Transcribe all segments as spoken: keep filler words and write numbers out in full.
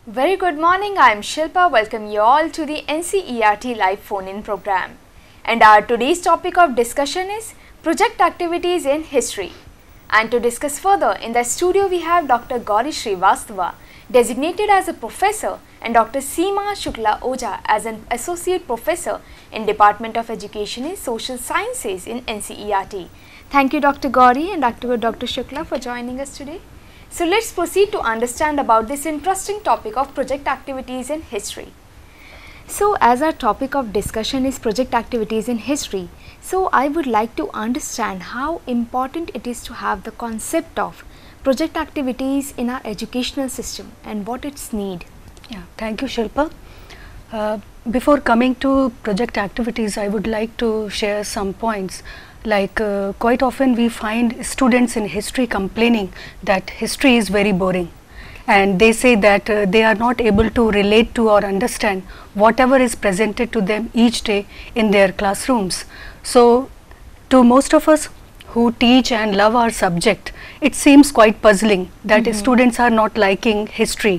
Very good morning, I am Shilpa. Welcome you all to the N C E R T live phone-in program. And our today's topic of discussion is project activities in history. And to discuss further, in the studio we have Doctor Gouri Srivatava, designated as a professor, and Doctor Seema Shukla Ojha as an associate professor in Department of Education in Social Sciences in N C E R T. Thank you, Doctor Gouri and Doctor Doctor Shukla, for joining us today. So let's proceed to understand about this interesting topic of project activities in history. So as our topic of discussion is project activities in history, so I would like to understand how important it is to have the concept of project activities in our educational system and what its need. Yeah, thank you, Shilpa. Uh, before coming to project activities, I would like to share some points. Like uh, quite often we find students in history complaining that history is very boring, and they say that uh, they are not able to relate to or understand whatever is presented to them each day in their classrooms. So to most of us who teach and love our subject, it seems quite puzzling that mm-hmm. students are not liking history.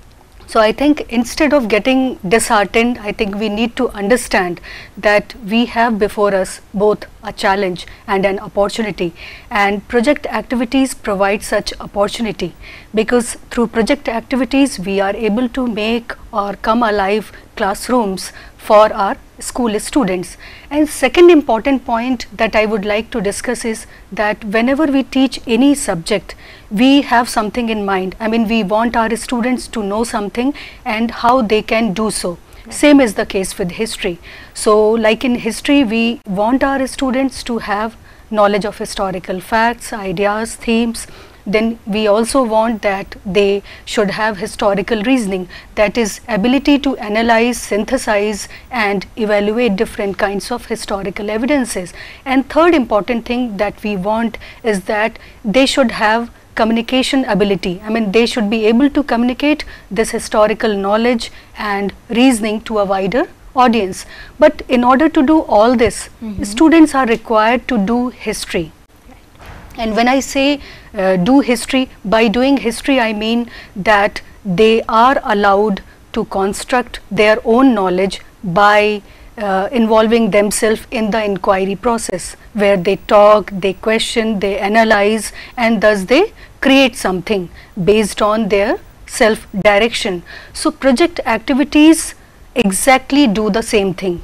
So I think instead of getting disheartened, I think we need to understand that we have before us both a challenge and an opportunity, and project activities provide such opportunity, because through project activities we are able to make or come alive classrooms for our school students. And second important point that I would like to discuss is that whenever we teach any subject, we have something in mind. I mean, we want our students to know something and how they can do so. Yeah. Same is the case with history. So like in history, we want our students to have knowledge of historical facts, ideas, themes. Then we also want that they should have historical reasoning, that is ability to analyze, synthesize and evaluate different kinds of historical evidences. And third important thing that we want is that they should have communication ability. I mean, they should be able to communicate this historical knowledge and reasoning to a wider audience. But in order to do all this, mm-hmm. students are required to do history. And when I say uh, do history, by doing history I mean that they are allowed to construct their own knowledge by uh, involving themselves in the inquiry process, where they talk, they question, they analyze, and thus they create something based on their self-direction. So project activities exactly do the same thing.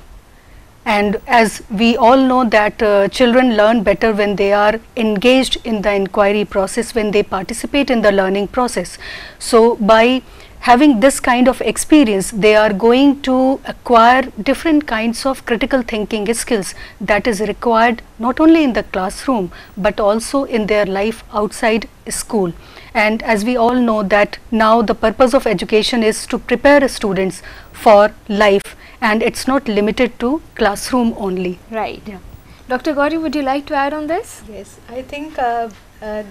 And as we all know that uh, children learn better when they are engaged in the inquiry process, when they participate in the learning process. So by having this kind of experience, they are going to acquire different kinds of critical thinking skills that is required not only in the classroom but also in their life outside school. And as we all know that now the purpose of education is to prepare students for life, and it's not limited to classroom only. Right. Yeah. Doctor Gouri, would you like to add on this? Yes, I think uh, uh,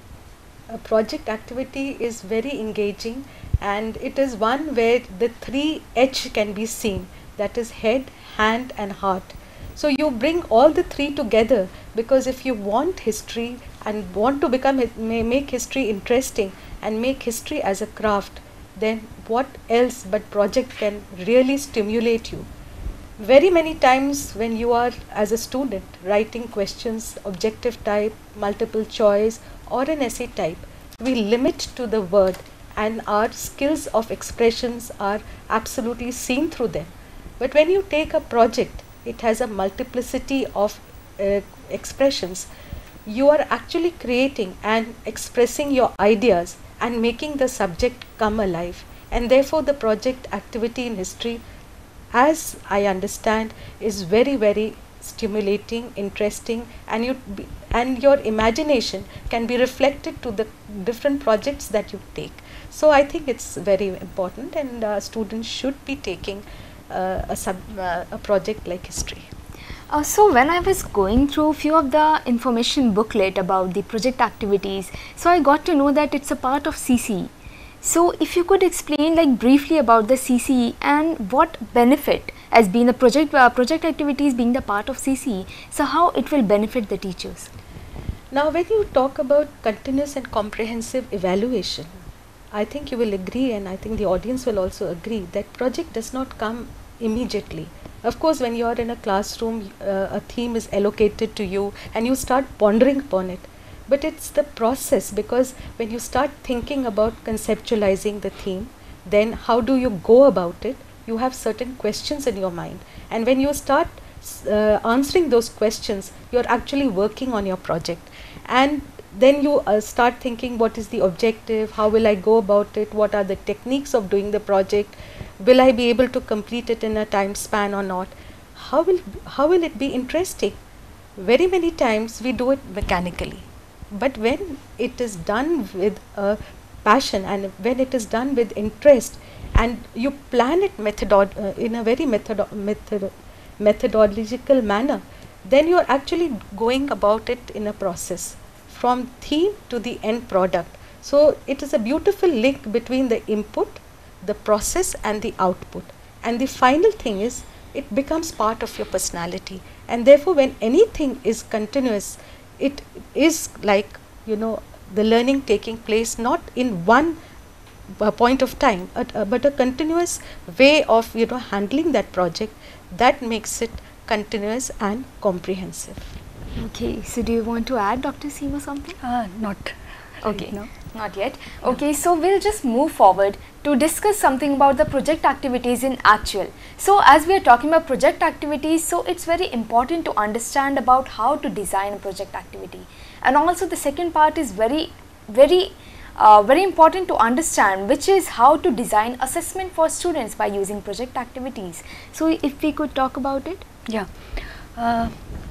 a project activity is very engaging, and it is one where the three H can be seen, that is head, hand and heart. So you bring all the three together, because if you want history and want to become make history interesting and make history as a craft, then what else but project can really stimulate you. Very many times when you are as a student writing questions, objective type, multiple choice or an essay type, we limit to the word and our skills of expressions are absolutely seen through them. But when you take a project, it has a multiplicity of uh, expressions. You are actually creating and expressing your ideas and making the subject come alive. And therefore the project activity in history, as I understand, is very very stimulating, interesting, and you be, and your imagination can be reflected to the different projects that you take. So I think it's very important, and uh, students should be taking uh, a, sub, uh, a project like history. Uh, so when I was going through a few of the information booklet about the project activities, so I got to know that it's a part of C C E. So if you could explain like briefly about the C C E and what benefit as being the project uh, project activities being the part of C C E, so how it will benefit the teachers. Now when you talk about continuous and comprehensive evaluation, I think you will agree, and I think the audience will also agree, that project does not come immediately. Of course, when you are in a classroom, uh, a theme is allocated to you and you start pondering upon it. But it's the process, because when you start thinking about conceptualizing the theme, then how do you go about it? You have certain questions in your mind. And when you start uh, answering those questions, you're actually working on your project. And then you uh, start thinking, what is the objective? How will I go about it? What are the techniques of doing the project? Will I be able to complete it in a time span or not? How will, how will it be interesting? Very many times we do it mechanically. But when it is done with a passion and when it is done with interest, and you plan it methodod uh, in a very method method methodological manner, then you are actually going about it in a process from theme to the end product. So it is a beautiful link between the input, the process and the output. And the final thing is, it becomes part of your personality. And therefore, when anything is continuous, it is like, you know, the learning taking place not in one uh, point of time, uh, uh, but a continuous way of, you know, handling that project that makes it continuous and comprehensive. Okay, so do you want to add, Doctor Seema, something? Uh, not. Okay, no. Not yet. Okay, so we'll just move forward to discuss something about the project activities in actual. So as we are talking about project activities, so it's very important to understand about how to design a project activity. And also the second part is very, very, uh, very important to understand, which is how to design assessment for students by using project activities. So if we could talk about it. Yeah. Uh,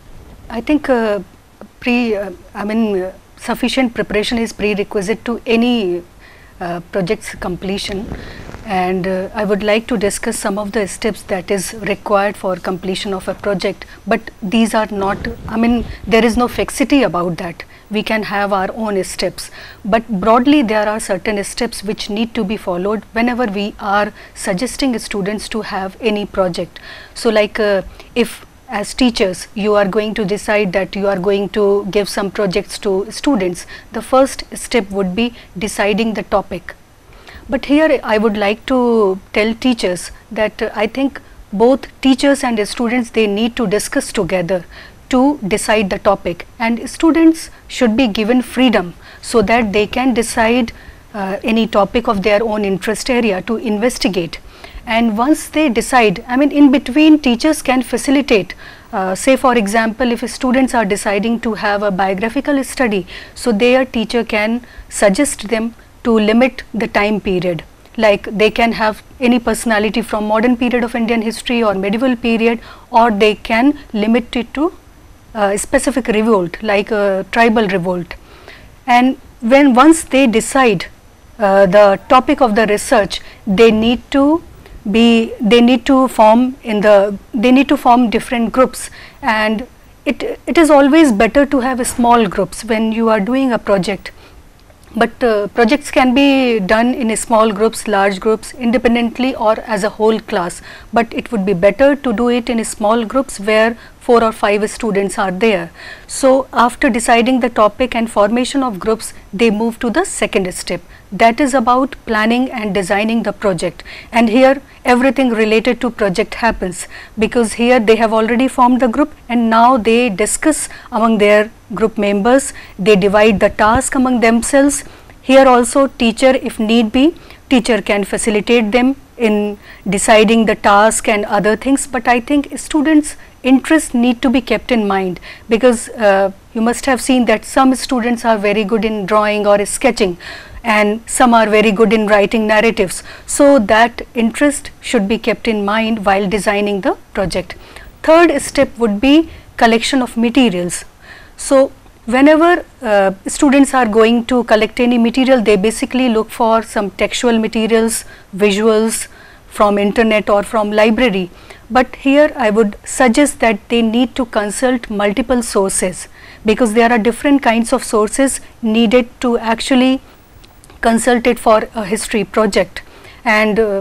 I think uh, pre, uh, I mean, uh, sufficient preparation is prerequisite to any uh, project's completion, and uh, I would like to discuss some of the steps that is required for completion of a project. But these are not, I mean, there is no fixity about that. We can have our own steps, but broadly there are certain steps which need to be followed whenever we are suggesting students to have any project. So like uh, if as teachers you are going to decide that you are going to give some projects to students, the first step would be deciding the topic. But here I would like to tell teachers that uh, I think both teachers and students, they need to discuss together to decide the topic, and students should be given freedom so that they can decide uh, any topic of their own interest area to investigate. And once they decide, I mean, in between teachers can facilitate, uh, say for example, if students are deciding to have a biographical study, so their teacher can suggest them to limit the time period, like they can have any personality from modern period of Indian history or medieval period, or they can limit it to a specific revolt like a tribal revolt. And when once they decide uh, the topic of the research, they need to be they need to form in the they need to form different groups, and it it is always better to have small groups when you are doing a project. But uh, projects can be done in small groups, large groups, independently or as a whole class, but it would be better to do it in small groups where four or five students are there. So after deciding the topic and formation of groups, they move to the second step, that is about planning and designing the project. And here everything related to project happens, because here they have already formed the group and now they discuss among their group members, they divide the task among themselves. Here also teacher, if need be, teacher can facilitate them in deciding the task and other things. But I think students' interests need to be kept in mind, because uh, you must have seen that some students are very good in drawing or sketching, and some are very good in writing narratives. So that interest should be kept in mind while designing the project. Third step would be collection of materials. So whenever uh, students are going to collect any material, they basically look for some textual materials, visuals from internet or from library. But here I would suggest that they need to consult multiple sources, because there are different kinds of sources needed to actually consult it for a history project. And uh,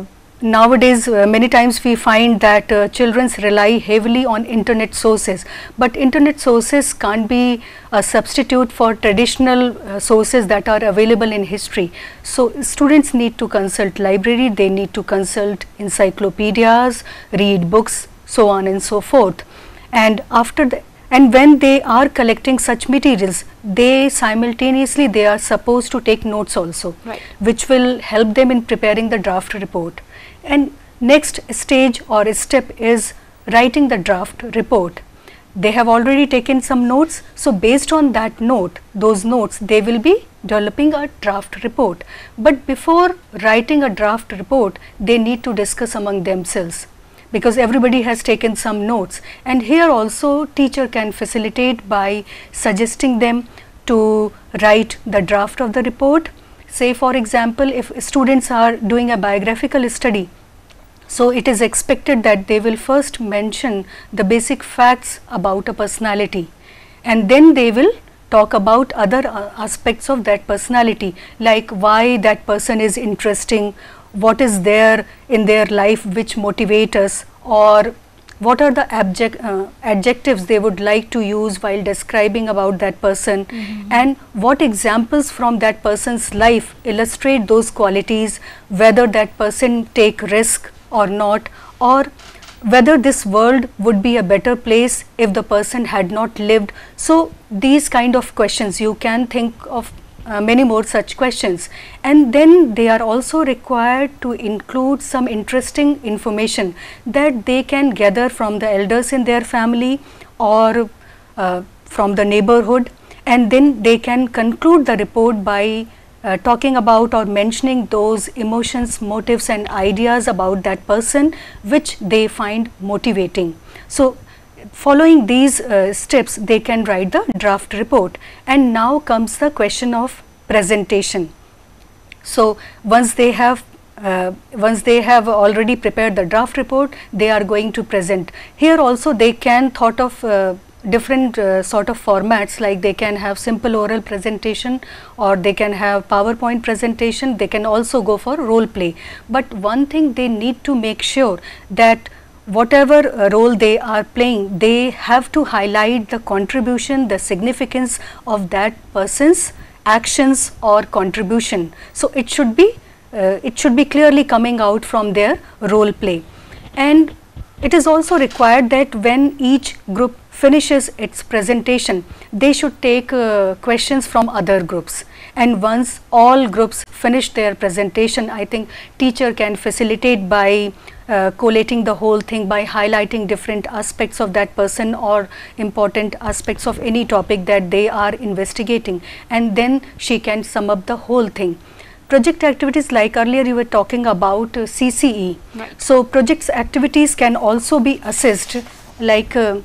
nowadays uh, many times we find that uh, children rely heavily on internet sources, but internet sources can't be a substitute for traditional uh, sources that are available in history. So students need to consult library, they need to consult encyclopedias, read books, so on and so forth. And after the and when they are collecting such materials, they simultaneously they are supposed to take notes also, right, which will help them in preparing the draft report. And next stage or step is writing the draft report. They have already taken some notes, so based on that note, those notes, they will be developing a draft report. But before writing a draft report, they need to discuss among themselves, because everybody has taken some notes, and here also teacher can facilitate by suggesting them to write the draft of the report. Say for example, if students are doing a biographical study, so it is expected that they will first mention the basic facts about a personality, and then they will talk about other uh, aspects of that personality, like why that person is interesting, what is there in their life which motivate us, or what are the abject, uh, adjectives they would like to use while describing about that person, mm-hmm. and what examples from that person's life illustrate those qualities, whether that person take risk or not, or whether this world would be a better place if the person had not lived. So these kind of questions, you can think of Uh, many more such questions, and then they are also required to include some interesting information that they can gather from the elders in their family or uh, from the neighborhood, and then they can conclude the report by uh, talking about or mentioning those emotions, motives and ideas about that person which they find motivating. So following these uh, steps, they can write the draft report. And now comes the question of presentation. So once they have uh, once they have already prepared the draft report, they are going to present. Here also they can thought of uh, different uh, sort of formats, like they can have simple oral presentation, or they can have PowerPoint presentation, they can also go for role play. But one thing they need to make sure that whatever uh, role they are playing, they have to highlight the contribution, the significance of that person's actions or contribution. So it should be uh, it should be clearly coming out from their role play. And it is also required that when each group finishes its presentation, they should take uh, questions from other groups. And once all groups finish their presentation, I think teacher can facilitate by uh, collating the whole thing, by highlighting different aspects of that person or important aspects of any topic that they are investigating, and then she can sum up the whole thing. Project activities, like earlier you were talking about uh, C C E. Right. So projects activities can also be assessed, like uh,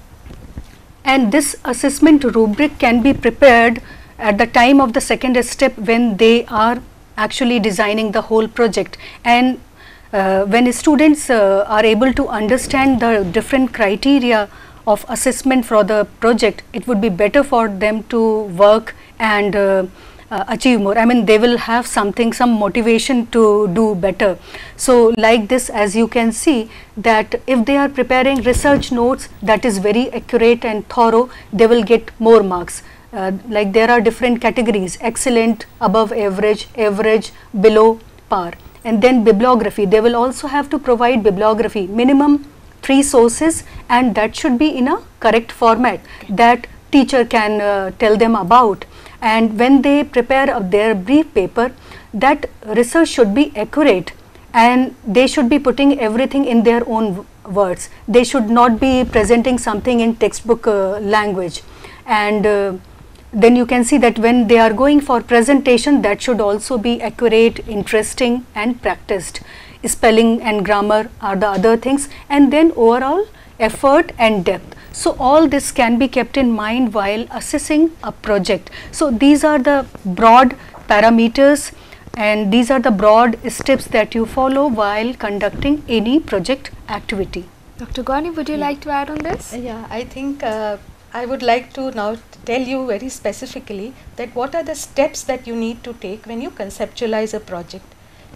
and this assessment rubric can be prepared at the time of the second step when they are actually designing the whole project. And uh, when students uh, are able to understand the different criteria of assessment for the project, it would be better for them to work and uh, uh, achieve more. I mean, they will have something, some motivation to do better. So like this, as you can see, that if they are preparing research notes that is very accurate and thorough, they will get more marks. Uh, like there are different categories: excellent, above average, average, below par. And then bibliography, they will also have to provide bibliography, minimum three sources, and that should be in a correct format that teacher can uh, tell them about. And when they prepare uh, their brief paper, that research should be accurate, and they should be putting everything in their own words. They should not be presenting something in textbook uh, language. And uh, then you can see that when they are going for presentation, that should also be accurate, interesting and practiced. Spelling and grammar are the other things, and then overall effort and depth. So all this can be kept in mind while assessing a project. So these are the broad parameters, and these are the broad steps that you follow while conducting any project activity. Doctor Gouri, would you yeah. like to add on this? Yeah, I think uh, I would like to now tell you very specifically that what are the steps that you need to take when you conceptualize a project.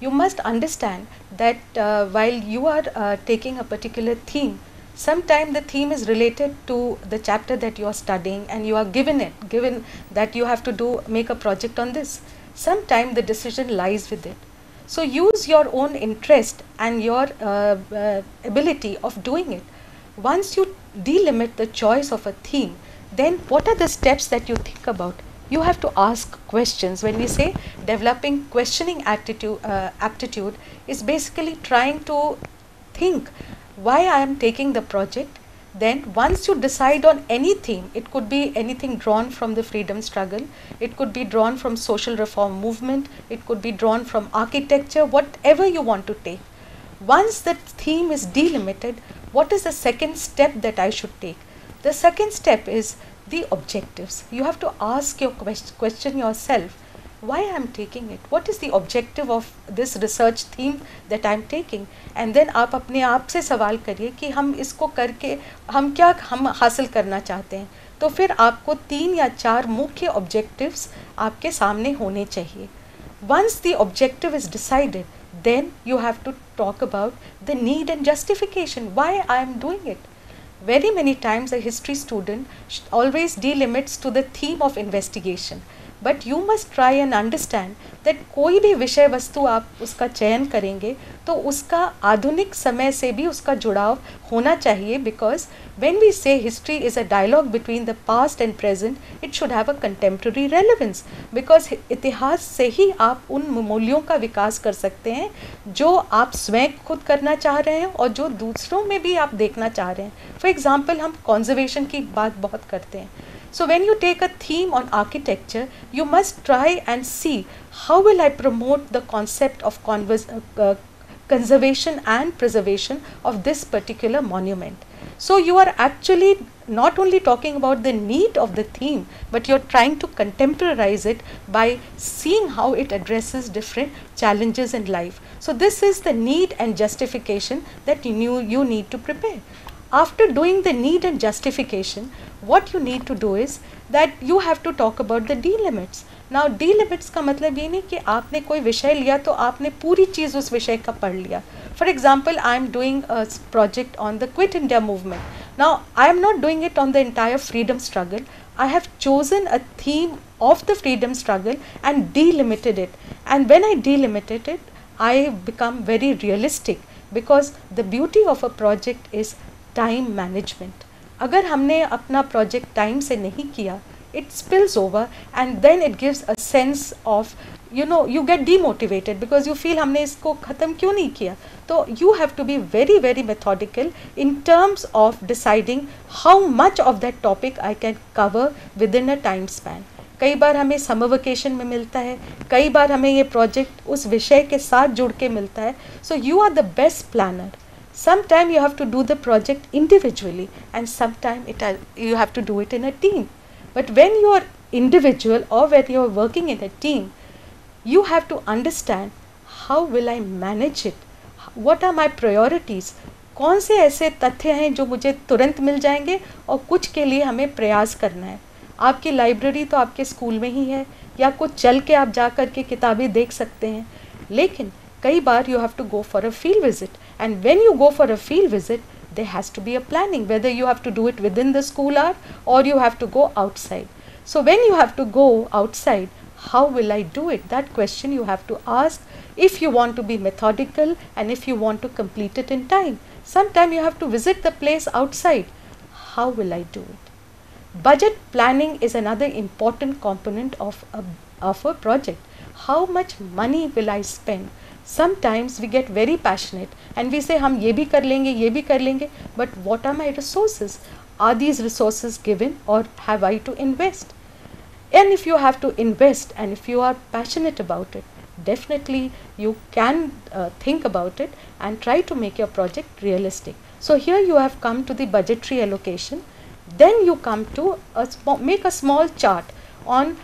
you must understand that uh, while you are uh, taking a particular theme, sometimes the theme is related to the chapter that you are studying and you are given it, given that you have to do, make a project on this. Sometimes the decision lies with it. So use your own interest and your uh, uh, ability of doing it. Once you delimit the choice of a theme, then what are the steps that you think about? You have to ask questions. When we say developing questioning attitude, uh, aptitude is basically trying to think why I am taking the project. Then once you decide on any theme, it could be anything drawn from the freedom struggle, it could be drawn from social reform movement, it could be drawn from architecture, whatever you want to take. Once that theme is delimited, what is the second step that I should take? The second step is the objectives. You have to ask your quest question yourself, why I am taking it? What is the objective of this research theme that I am taking? And then आप अपने आप से सवाल करिए कि हम इसको करके हम क्या हम हासिल करना चाहते हैं. तो फिर आपको तीन या चार मुख्य objectives आपके सामने होने चाहिए. Once the objective is decided, then you have to talk about the need and justification. Why I am doing it? Very many times a history student always delimits to the theme of investigation. But you must try and understand that कोई भी विषय वस्तु आप उसका चयन करेंगे तो उसका आधुनिक समय से भी उसका जुड़ाव होना चाहिए, because when we say history is a dialogue between the past and present, it should have a contemporary relevance, because इतिहास से ही आप उन मूल्यों का विकास कर सकते हैं जो आप स्वयं खुद करना चाह रहे हैं और जो दूसरों में भी आप देखना चाह रहे हैं. फॉर एग्जाम्पल हम कॉन्जर्वेशन की बात बहुत करते हैं. So when you take a theme on architecture, you must try and see how will I promote the concept of converse, uh, uh, conservation and preservation of this particular monument. So you are actually not only talking about the need of the theme, but you are trying to contemporize it by seeing how it addresses different challenges in life. So this is the need and justification that you, you need to prepare. After doing the need and justification, what you need to do is that you have to talk about the delimits. Now delimits का मतलब ये नहीं कि आपने कोई विषय लिया तो आपने पूरी चीज़ उस विषय का पढ़ लिया. For example, I am doing a project on the Quit India movement. Now I am not doing it on the entire freedom struggle. I have chosen a theme of the freedom struggle and delimited it. And when I delimited it, I become very realistic, because the beauty of a project is time management. अगर हमने अपना project time से नहीं किया, it spills over and then it gives a sense of, you know, you get demotivated because you feel हमने इसको ख़त्म क्यों नहीं किया. तो you have to be very very methodical in terms of deciding how much of that topic I can cover within a time span. कई बार हमें summer vacation में मिलता है, कई बार हमें ये प्रोजेक्ट उस विषय के साथ जुड़ के मिलता है. So you are the best planner. Sometime you have to do the project individually and sometime it uh, you have to do it in a team. But when you are individual or when you are working in a team, you have to understand how will I manage it, what are my priorities, कौन से ऐसे तथ्य हैं जो मुझे तुरंत मिल जाएंगे और कुछ के लिए हमें प्रयास करना है. आपकी लाइब्रेरी तो आपके स्कूल में ही है या कुछ चल के आप जा कर के किताबें देख सकते हैं, लेकिन कई बार you have to go for a field visit, and when you go for a field visit there has to be a planning whether you have to do it within the school hour or you have to go outside. So when you have to go outside, how will I do it? That question you have to ask if you want to be methodical and if you want to complete it in time. Sometime you have to visit the place outside. How will I do it? Budget planning is another important component of a, of a project. How much money will I spend? Sometimes we get very passionate and we say हम ये भी कर लेंगे ये भी कर लेंगे, but what are my resources? Are these resources given or have I to invest? And if you have to invest and if you are passionate about it, definitely you can uh, think about it and try to make your project realistic. So here you have come to the budgetary allocation. Then you come to a make a small chart on,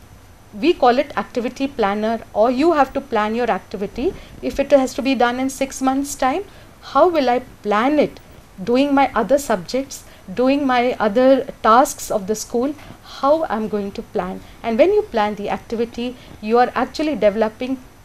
we call it activity planner, or you have to plan your activity. If it has to be done in six months time, how will I plan it? Doing my other subjects, doing my other tasks of the school, how I'm going to plan. And when you plan the activity, you are actually developing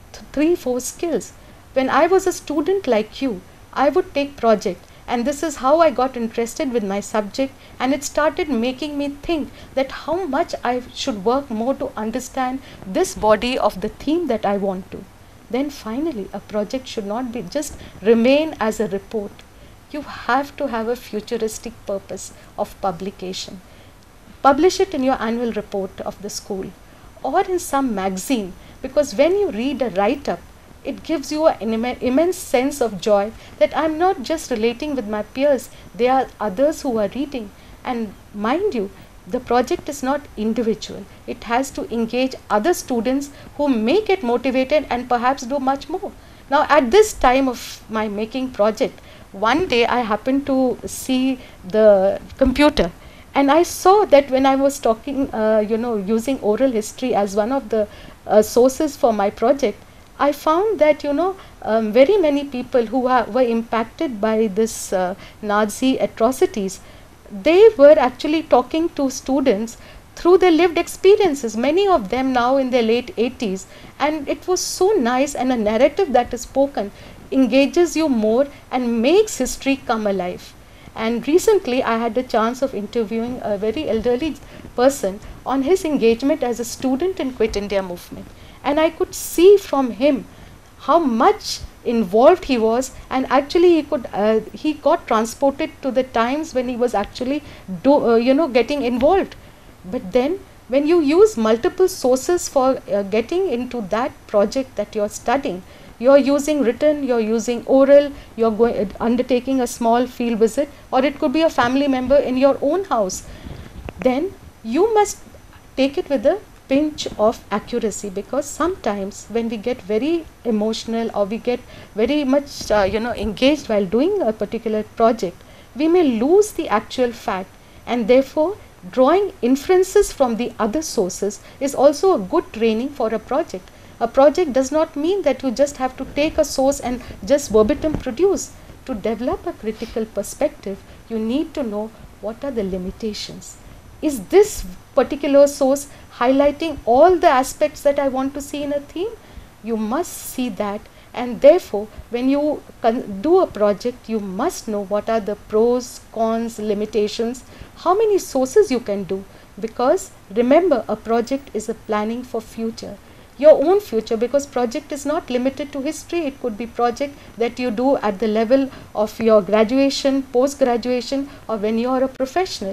th three, four skills. When I was a student like you, I would take project, and this is how I got interested with my subject, and it started making me think that how much I should work more to understand this body of the theme that I want to. Then finally, a project should not be just remain as a report. You have to have a futuristic purpose of publication. Publish it in your annual report of the school or in some magazine, because when you read a write-up, it gives you an Im immense sense of joy that I'm not just relating with my peers, there are others who are reading. And mind you, the project is not individual. It has to engage other students who may get motivated and perhaps do much more. Now at this time of my making project, one day I happened to see the computer, and I saw that when I was talking, uh, you know, using oral history as one of the uh, sources for my project, I found that, you know, um, very many people who are, were impacted by this uh, Nazi atrocities, they were actually talking to students through their lived experiences, many of them now in their late eighties, and it was so nice, and a narrative that is spoken engages you more and makes history come alive. And recently I had the chance of interviewing a very elderly person on his engagement as a student in Quit India movement, and I could see from him how much involved he was, and actually he could uh, he got transported to the times when he was actually do, uh, you know getting involved. But then when you use multiple sources for uh, getting into that project that you're studying, you're using written, you're using oral, you're going uh, undertaking a small field visit, or it could be a family member in your own house, then you must take it with a pinch of accuracy, because sometimes when we get very emotional or we get very much uh, you know engaged while doing a particular project, we may lose the actual fact, and therefore drawing inferences from the other sources is also a good training for a project. A project does not mean that you just have to take a source and just verbatim produce. To develop a critical perspective, you need to know what are the limitations. Is this particular source highlighting all the aspects that I want to see in a theme? You must see that, and therefore when you do a project, you must know what are the pros, cons, limitations, how many sources you can do, because remember, a project is a planning for future, your own future, because project is not limited to history. It could be project that you do at the level of your graduation, post-graduation, or when you are a professional.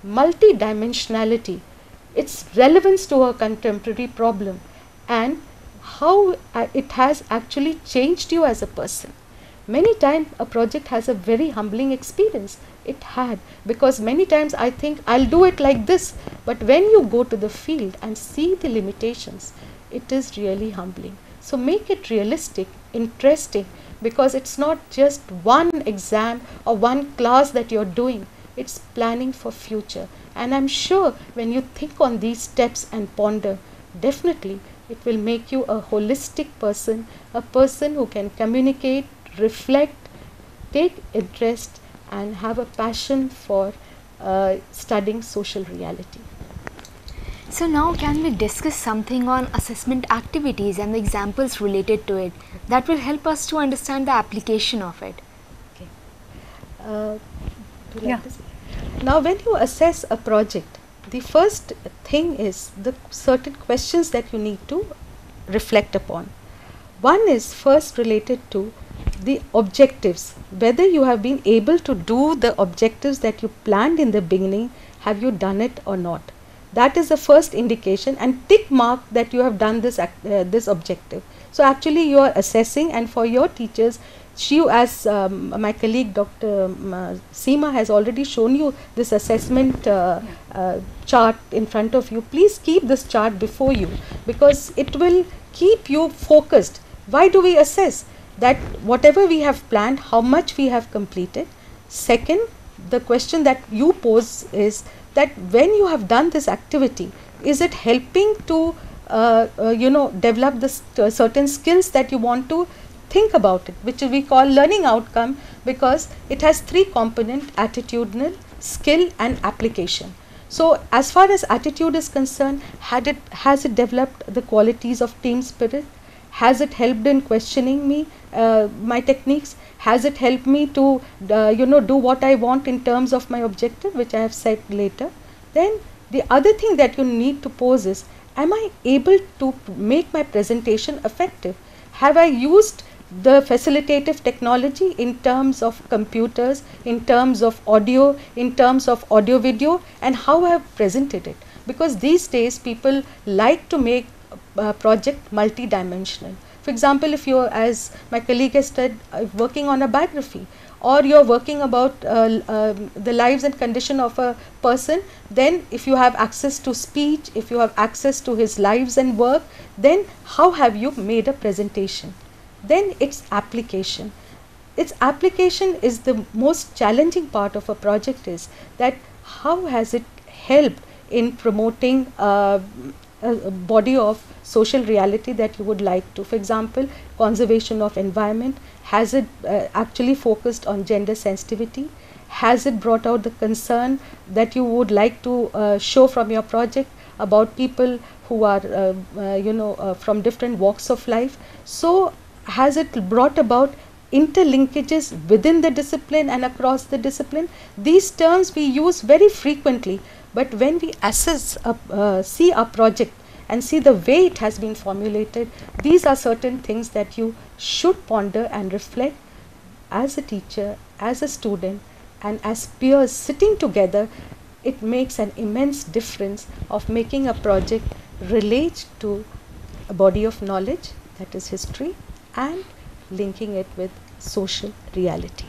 Multi-dimensionality, its relevance to a contemporary problem, and how uh, it has actually changed you as a person. Many times a project has a very humbling experience. It had, because many times I think I'll do it like this, but when you go to the field and see the limitations, it is really humbling. So make it realistic, interesting, because it's not just one exam or one class that you're doing. It's planning for future, and I'm sure when you think on these steps and ponder, definitely it will make you a holistic person, a person who can communicate, reflect, take interest, and have a passion for uh, studying social reality. So now can we discuss something on assessment activities and the examples related to it that will help us to understand the application of it? Okay. Uh, do you Yeah. like this? Now when you assess a project, the first thing is the certain questions that you need to reflect upon. One is first related to the objectives, whether you have been able to do the objectives that you planned in the beginning, have you done it or not. That is the first indication, and tick mark that you have done this act, uh, this objective. So actually you are assessing, and for your teachers, she, as um, my colleague Doctor Seema has already shown you this assessment uh, uh, chart in front of you. Please keep this chart before you, because it will keep you focused. Why do we assess? That whatever we have planned, how much we have completed. Second, the question that you pose is that when you have done this activity, is it helping to uh, uh, you know develop this uh, certain skills that you want to think about it, which we call learning outcome, because it has three components: attitudinal, skill, and application. So as far as attitude is concerned, had it has it developed the qualities of team spirit? Has it helped in questioning me, uh, my techniques? Has it helped me to, uh, you know, do what I want in terms of my objective, which I have said later? Then the other thing that you need to pose is, am I able to make my presentation effective? Have I used the facilitative technology in terms of computers, in terms of audio, in terms of audio video, and how I have presented it? Because these days people like to make a project multi-dimensional. For example, if you're, as my colleague has said, uh, working on a biography, or you're working about uh, uh, the lives and condition of a person, then if you have access to speech, if you have access to his lives and work, then how have you made a presentation? Then its application. Its application is the most challenging part of a project, is that how has it helped in promoting uh, a, a body of social reality that you would like to. For example, conservation of environment. Has it uh, actually focused on gender sensitivity? Has it brought out the concern that you would like to uh, show from your project about people who are uh, uh, you know uh, from different walks of life? So has it brought about interlinkages within the discipline and across the discipline? These terms we use very frequently, but when we assess a, uh, see a project and see the way it has been formulated, these are certain things that you should ponder and reflect as a teacher, as a student, and as peers sitting together. It makes an immense difference of making a project relate to a body of knowledge, that is history, and linking it with social reality.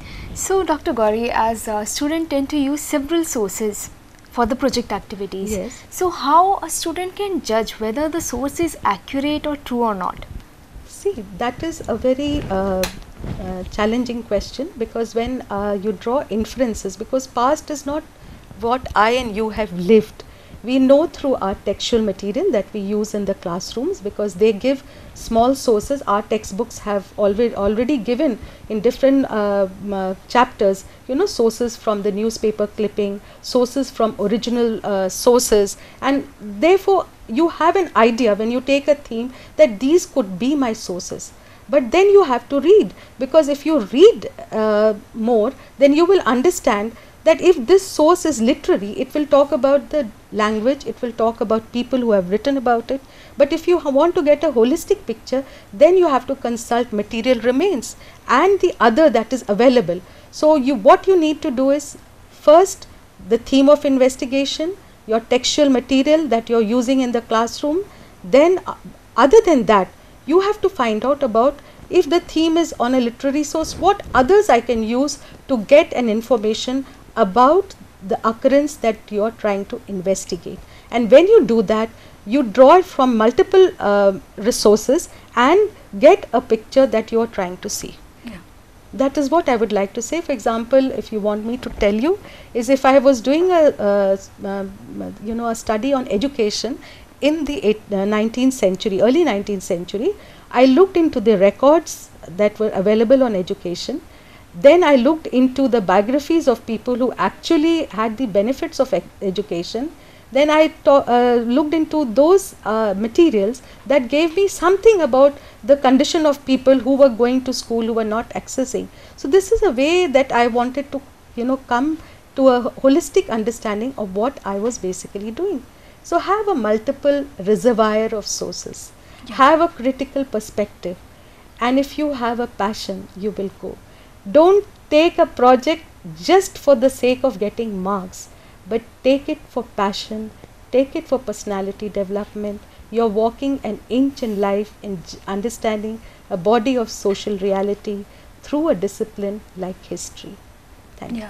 So, Doctor Gouri, as a student tend to use several sources for the project activities. Yes. So, how a student can judge whether the source is accurate or true or not? See, that is a very uh, uh, challenging question, because when uh, you draw inferences, because past is not what I and you have lived. We know through our textual material that we use in the classrooms, because they give small sources. Our textbooks have already already given in different uh, uh, chapters, you know, sources from the newspaper clipping, sources from original uh, sources, and therefore you have an idea when you take a theme that these could be my sources. But then you have to read, because if you read uh, more, then you will understand that if this source is literary, it will talk about the language, it will talk about people who have written about it. But if you want to get a holistic picture, then you have to consult material remains and the other that is available. So you, what you need to do is, first the theme of investigation, your textual material that you're using in the classroom. Then uh, other than that, you have to find out about, if the theme is on a literary source, what others I can use to get an information about the occurrence that you are trying to investigate. And when you do that, you draw it from multiple uh, resources and get a picture that you are trying to see. Yeah. That is what I would like to say. For example, if you want me to tell you, is if I was doing a, a, a you know a study on education in the eight, uh, nineteenth century, early nineteenth century, I looked into the records that were available on education. Then I looked into the biographies of people who actually had the benefits of education. Then I uh, looked into those uh, materials that gave me something about the condition of people who were going to school, who were not accessing. So this is a way that I wanted to, you know, come to a holistic understanding of what I was basically doing. So have a multiple reservoir of sources, yeah. Have a critical perspective, and if you have a passion, you will go. Don't take a project just for the sake of getting marks, but take it for passion, take it for personality development. You're walking an inch in life in understanding a body of social reality through a discipline like history. Thank yeah. you.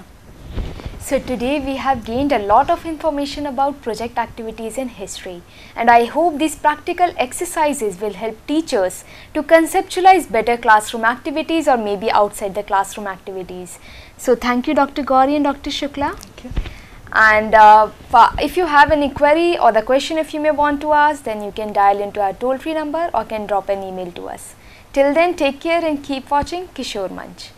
So today we have gained a lot of information about project activities in history, and I hope these practical exercises will help teachers to conceptualize better classroom activities or maybe outside the classroom activities. So thank you, Doctor Gouri and Doctor Shukla. Thank you. And uh, if you have any query or the question if you may want to ask, then you can dial into our toll free number or can drop an email to us. Till then, take care and keep watching Kishore Manch.